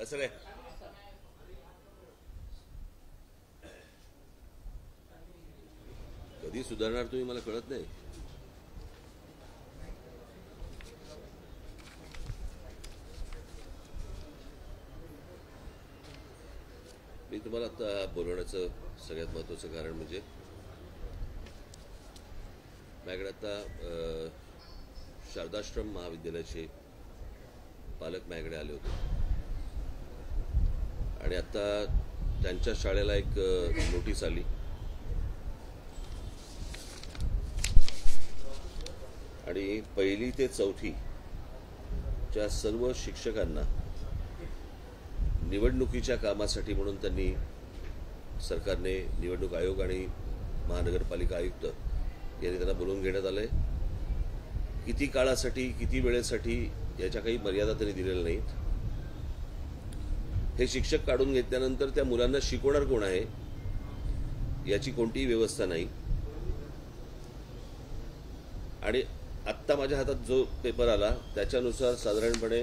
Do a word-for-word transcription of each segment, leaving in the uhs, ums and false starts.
कसं काय? कधी सुधारणार तुम्ही मला कळत नाही. मी तुम्हाला आता बोलवण्याचं सगळ्यात महत्त्वाचं कारण म्हणजे माझ्याकडे आता शारदाश्रम महाविद्यालयाचे पालक माझ्याकडे आले होते आणि आता त्यांच्या शाळेला एक नोटीस आली आणि पहिली ते चौथी च्या सर्व शिक्षकांना निवडणुकीच्या कामासाठी म्हणून त्यांनी सरकारने निवडणूक आयोग आणि महानगरपालिका आयुक्त यांनी त्यांना बोलवून घेण्यात आलंय. किती काळासाठी किती वेळेसाठी याच्या काही मर्यादा त्यांनी दिलेल्या नाहीत. हे शिक्षक काढून घेतल्यानंतर त्या मुलांना शिकवणार कोण आहे याची कोणतीही व्यवस्था नाही. आणि आत्ता माझ्या हातात जो पेपर आला त्याच्यानुसार साधारणपणे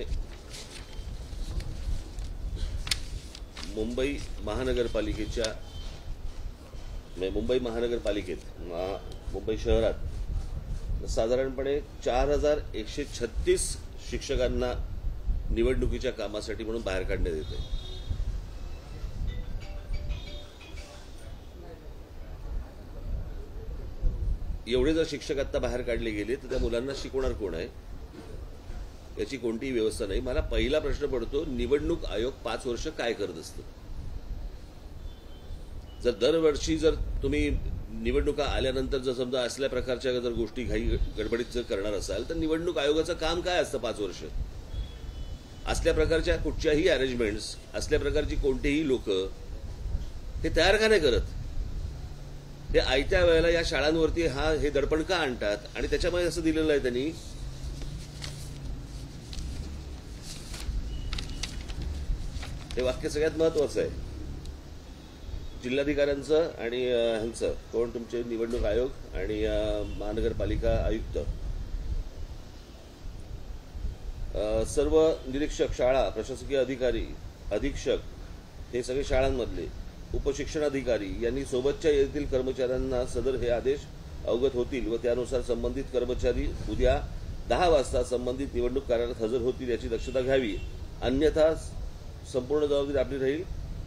मुंबई महानगरपालिकेच्या मुंबई महानगरपालिकेत मुंबई शहरात साधारणपणे चार हजार एकशे छत्तीस शिक्षकांना निवडणुकीच्या कामासाठी म्हणून बाहेर काढण्यात येते. एवढे जर शिक्षक आता बाहेर काढले गेले तर त्या मुलांना शिकवणार कोण आहे याची कोणतीही व्यवस्था नाही. मला पहिला प्रश्न पडतो, निवडणूक आयोग पाच वर्ष काय करत असतं? जर दरवर्षी जर तुम्ही निवडणुका आल्यानंतर जर समजा असल्या प्रकारच्या जर गोष्टी घाई गडबडीत जर करणार असाल तर निवडणूक आयोगाचं काम काय असतं पाच वर्ष? असल्या प्रकारच्या कुठच्याही अरेंजमेंट्स, असल्या प्रकारची कोणतेही लोक हे तयार का नाही करत? हे आयत्या वेळेला या शाळांवरती हा हे दडपण का आणतात? आणि त्याच्यामुळे असं दिलेलं आहे त्यांनी, हे वाक्य सगळ्यात महत्वाचं आहे. जिल्हाधिकाऱ्यांचं आणि ह्यांचं कोण तुमचे निवडणूक आयोग आणि महानगरपालिका आयुक्त सर्व निरीक्षक, शाळा प्रशासकीय अधिकारी, अधीक्षक हे सगळे शाळांमधले उपशिक्षण अधिकारी यांनी सोबतच्या येथील कर्मचाऱ्यांना सदर हे आदेश अवगत होतील व त्यानुसार संबंधित कर्मचारी उद्या दहा वाजता संबंधित निवडणूक कार्यालयात हजर होतील याची दक्षता घ्यावी. अन्यथा संपूर्ण जबाबदारी आपली राहील.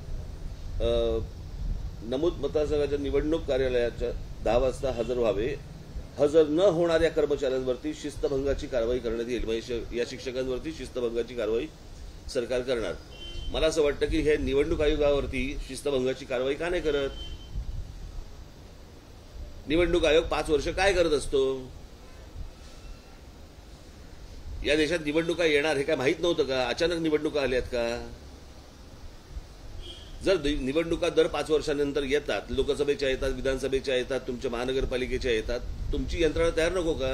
नमूद मतदारसंघाच्या निवडणूक कार्यालयाच्या दहा वाजता हजर व्हावे. हजर न होणाऱ्या कर्मचाऱ्यांवरती शिस्तभंगाची कारवाई करण्यात येईल. म्हणजे या शिक्षकांवरती शिस्तभंगाची कारवाई सरकार करणार. मला असं वाटतं की हे निवडणूक आयोगावरती शिस्तभंगाची कारवाई का नाही करत? निवडणूक आयोग पाच वर्ष काय करत असतो? या देशात निवडणुका येणार हे काय माहित नव्हतं का? अचानक निवडणुका आल्यात का? जर निवडणुका दर पाच वर्षानंतर येतात, लोकसभेच्या येतात, विधानसभेच्या येतात, तुमच्या महानगरपालिकेच्या येतात, तुमची यंत्रणा तयार नको का?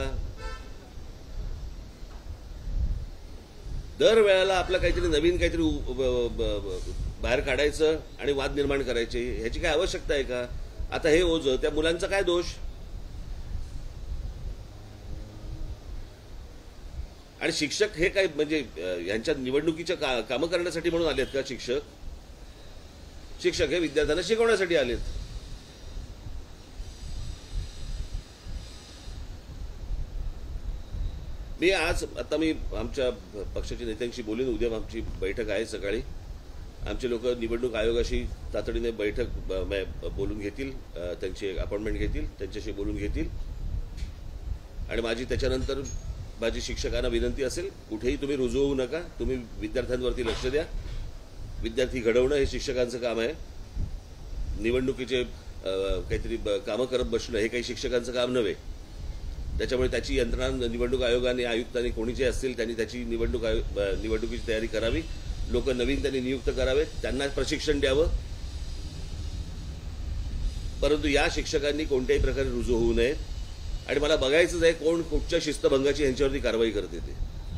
दर वेळेला आपलं काहीतरी नवीन काहीतरी बाहेर काढायचं आणि वाद निर्माण करायचे, ह्याची काय आवश्यकता आहे का? आता हे ओझं त्या मुलांचा काय दोष? आणि शिक्षक हे काय म्हणजे यांच्या निवडणुकीच्या का, कामं करण्यासाठी म्हणून आलेत का? शिक्षक शिक्षक हे विद्यार्थ्यांना शिकवण्यासाठी आलेत. मी आज आता मी आमच्या पक्षाच्या नेत्यांशी बोलून, उद्या आमची बैठक आहे सकाळी. आमचे लोक निवडणूक आयोगाशी तातडीने बैठक बोलून घेतील, त्यांची अपॉइंटमेंट घेतील, त्यांच्याशी बोलून घेतील. आणि माझी त्याच्यानंतर माझी शिक्षकांना विनंती असेल, कुठेही तुम्ही रुजू होऊ नका, तुम्ही विद्यार्थ्यांवरती लक्ष द्या. विद्यार्थी घडवणं हे शिक्षकांचं काम आहे. निवडणुकीचे काहीतरी कामं करत बसणं हे काही शिक्षकांचं काम नव्हे. त्याच्यामुळे त्याची यंत्रणा निवडणूक आयोगाने, आयुक्तांनी, कोणी जे असतील त्यांनी त्याची निवडणूक आयोग निवडणुकीची तयारी करावी. लोक नवीन त्यांनी नियुक्त करावेत, त्यांना प्रशिक्षण द्यावं. परंतु या शिक्षकांनी कोणत्याही प्रकारे रुजू होऊ नये. आणि मला बघायचंच आहे कोण कुठच्या शिस्तभंगाची यांच्यावरती कारवाई करते ते.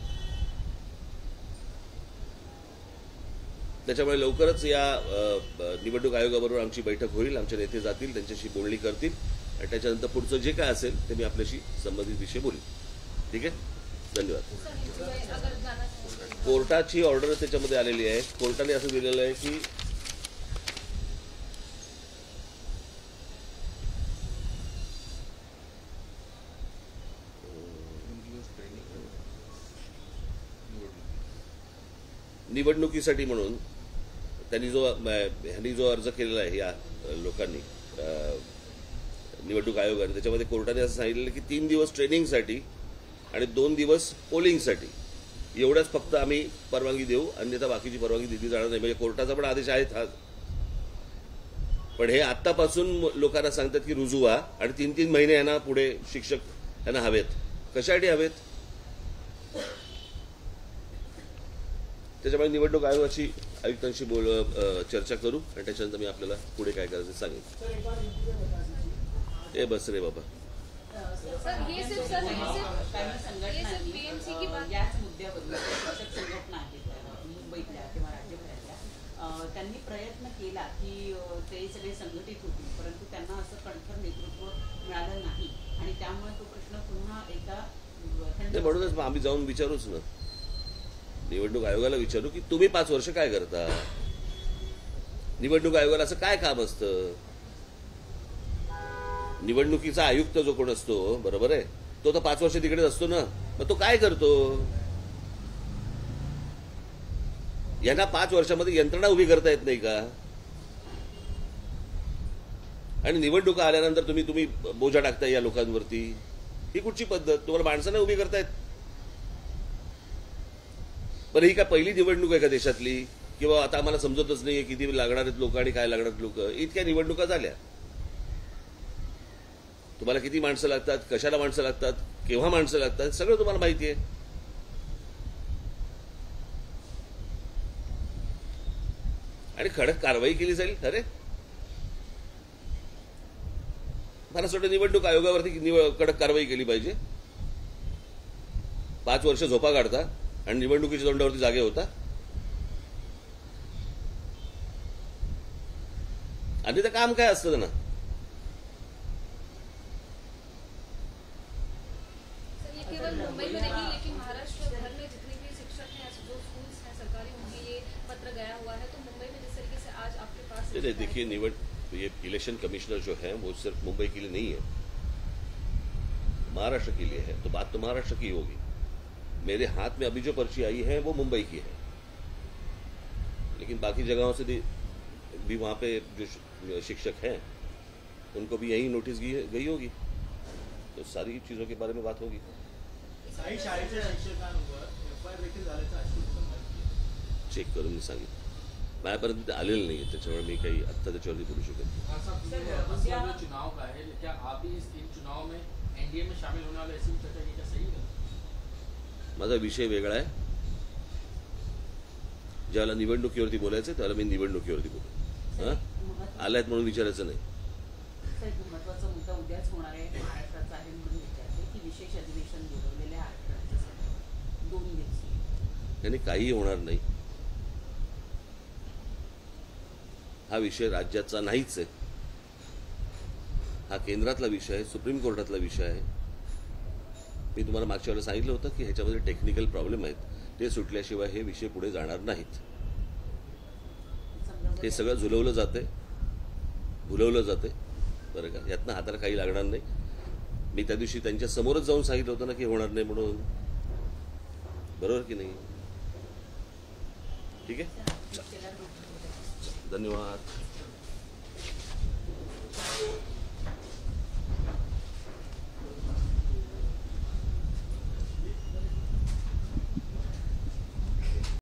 त्याच्यामुळे लवकरच या निवडणूक आयोगाबरोबर आमची बैठक होईल. आमचे नेते जातील, त्यांच्याशी बोलणी करतील आणि त्याच्यानंतर पुढचं जे काय असेल ते मी आपल्याशी संबंधित विषय बोलेन. ठीक आहे. धन्यवाद. कोर्टाची ऑर्डर त्याच्यामध्ये आलेली आहे. कोर्टाने असं दिलेलं आहे की निवडणुकीसाठी म्हणून त्यांनी जो ह्यांनी जो अर्ज केलेला आहे या लोकांनी निवडणूक आयोगाने, त्याच्यामध्ये कोर्टाने असं सांगितलेलं की तीन दिवस ट्रेनिंगसाठी आणि दोन दिवस पोलिंगसाठी एवढ्याच फक्त आम्ही परवानगी देऊ, अन्यथा बाकीची परवानगी दिली जाणार नाही. म्हणजे कोर्टाचा पण आदेश आहे हा. पण हे आत्तापासून लोकांना सांगतात की रुजू व्हा आणि तीन तीन महिने यांना पुढे शिक्षक यांना हवेत. कशासाठी हवेत? त्याच्यामुळे निवडणूक आयोगाची आयुक्तांशी बोल चर्चा करू आणि त्याच्यानंतर मी आपल्याला पुढे काय करायचं सांगेन. ए बस रे बाबा. सर ये सिर्फ सर ये सिर्फ ये सिर्फ बीएमसी की बात याच मुद्द्याबद्दल शिक्षक संघटना आहेत मुंबईतल्या किंवा राज्यभरातल्या त्यांनी प्रयत्न केला की ते सगळे संघटित होतील, परंतु त्यांना असं कणखर नेतृत्व मिळालं नाही आणि त्यामुळे तो प्रश्न पुन्हा एकदा म्हणूनच आम्ही जाऊन विचारूच ना, निवडणूक आयोगाला विचारू की तुम्ही पाच वर्ष काय करता. निवडणूक आयोगाला असं काय काम असतं? निवडणुकीचा आयुक्त जो कोण असतो, बरोबर आहे, तो तर पाच वर्ष तिकडेच असतो ना, मग तो काय करतो? यांना पाच वर्षामध्ये यंत्रणा उभी करता येत नाही का? आणि निवडणुका आल्यानंतर तुम्ही तुम्ही बोजा टाकताय या लोकांवरती. ही कुठची पद्धत? तुम्हाला माणसांना उभी करतायत. पण ही काय पहिली निवडणूक आहे का देशातली? किंवा आता आम्हाला समजतच नाहीये किती लागणार आहेत लोक आणि काय लागणार लोक. इतक्या निवडणुका झाल्या. तुम्हाला किती माणसं लागतात, कशाला माणसं लागतात, केव्हा माणसं लागतात, सगळं तुम्हाला माहिती आहे. आणि कडक कारवाई केली जाईल. अरे मला असं वाटतं निवडणूक आयोगावरती कडक कारवाई केली पाहिजे. पाच वर्ष झोपा काढता आणि निवडणुकीच्या तोंडावरती जागे होता. आणि ते काम काय असतं ना. केवल मुंबई में नहीं लेकिन महाराष्ट्र भर में जितने भी शिक्षक हैं, जो स्कूल्स हैं सरकारी, उनके ये पत्र गया हुआ है. तो मुंबई में जिस तरीके से आज आपके पास देखिए निवड ये इलेक्शन कमिश्नर जो है वो सिर्फ मुंबई के लिए नहीं है, महाराष्ट्र के लिए है. तो बात तो महाराष्ट्र की होगी. मेरे हाथ में अभी जो पर्ची आई है वो मुंबई की है, लेकिन बाकी जगहों से भी वहां पे जो शिक्षक हैं उनको भी यही नोटिस गई होगी. तो सारी चीजों के बारे में बात होगी. चेक करून मी सांगितलं. माझ्यापर्यंत आलेलं नाही, त्याच्यामुळे मी काही आत्ता त्याच्यावरती बोलू शकत नाही. चुनाव का है, क्या आप भी इस चुनाव में एनडीए में शामिल होने वाले ऐसी चर्चा की क्या सही है? माझा विषय वेगळा आहे. ज्याला निवडणुकीवरती बोलायचं त्याला मी निवडणुकीवरती बोलू. आलायत म्हणून विचारायचं नाही. महत्वाचा मुद्दा उद्याच होणार आहे महाराष्ट्राचा आहे म्हणून विचारते की विशेष अधिवेशन बोलवलेले आहे दोन दिवस. त्यांनी काही होणार नाही. हा विषय राज्याचा नाहीच आहे. हा केंद्रातला विषय आहे, सुप्रीम कोर्टातला विषय आहे. मी तुम्हाला मागच्या वेळेला सांगितलं होतं की ह्याच्यामध्ये टेक्निकल प्रॉब्लेम आहेत, ते सुटल्याशिवाय हे विषय पुढे जाणार नाहीत. हे सगळं झुलवलं जाते भुलवलं जाते बरं का. यातनं हाताला काही लागणार नाही. मी त्या दिवशी त्यांच्या समोरच जाऊन सांगितलं होतं ना की होणार नाही म्हणून. बरोबर की नाही? ठीक आहे, धन्यवाद.